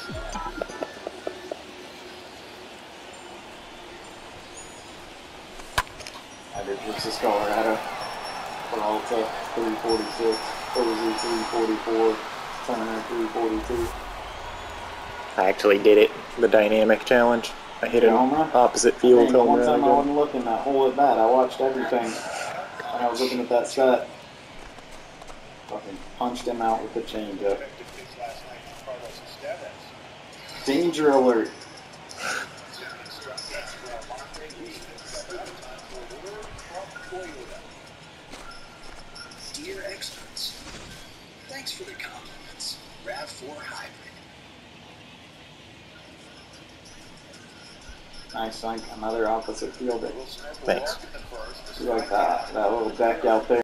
Versus Colorado. Peralta 346, Posey 344, Turner 342. I actually did it, the dynamic challenge. I hit an opposite field home One run time I again. wasn't looking that hole at bat. I watched everything when I was looking at that set. Fucking punched him out with the changeup. Danger alert. Dear experts, thanks for the compliments. RAV4 Hybrid. Nice, Sunk. Another opposite fielder. Thanks. You like that little deck out there?